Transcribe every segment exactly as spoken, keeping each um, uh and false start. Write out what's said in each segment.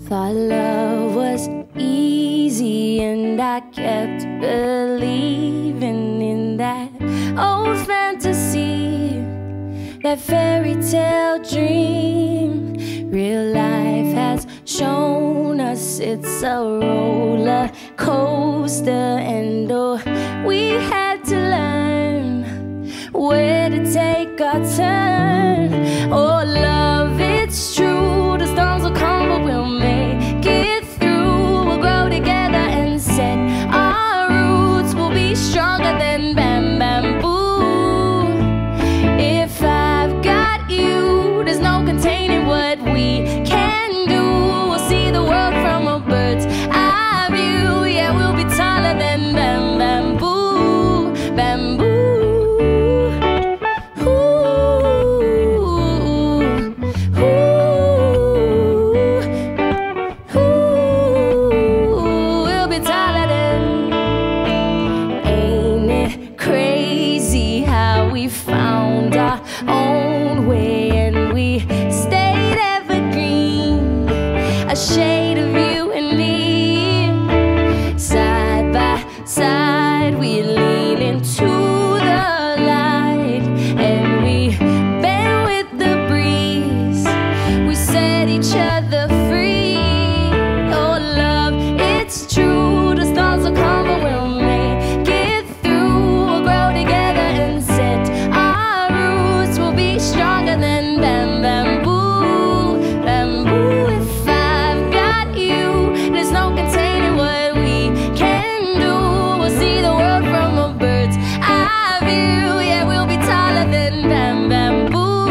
Thought love was easy and I kept believing in that old fantasy, that fairy tale dream. Real life has shown us it's a roller coaster, and oh, we had to learn where to take our turn. Oh love, it's true, the storms will come but we'll make it through. We'll grow together and set our roots. We'll be stronger than bam bamboo. If I've got you, there's no containing what we can do. We'll see the world from a bird's eye view. Yeah, we'll be taller than bam bamboo, bamboo. Found our own way and we stayed evergreen, a shade of you and me. Side by side we lean into the light and we bend with the breeze. We set each other free. Oh love, it's true, the stars will come but we'll make it through. We'll grow together and set stronger than bam bamboo, bamboo. If I've got you, there's no containing what we can do. We'll see the world from a bird's eye view. Yeah, we'll be taller than bam bamboo.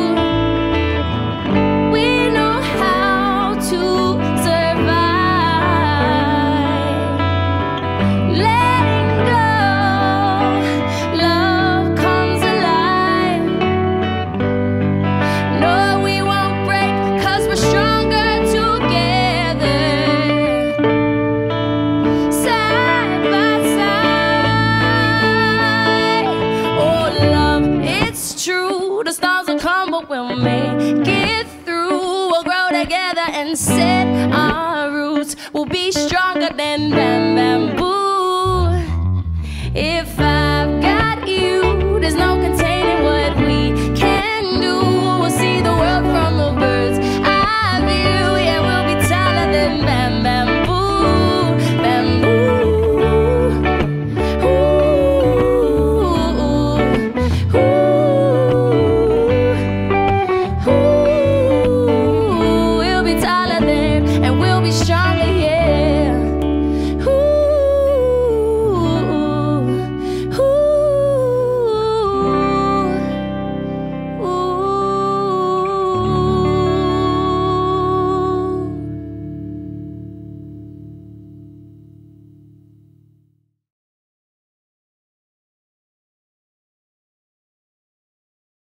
We know how to survive. Letting go, love comes alive. No, we won't break, cause we're stronger together. Side by side. Oh love, it's true, the stars will come but we'll make it through. We'll grow together and set our roots. We'll be stronger than bam bamboo. If I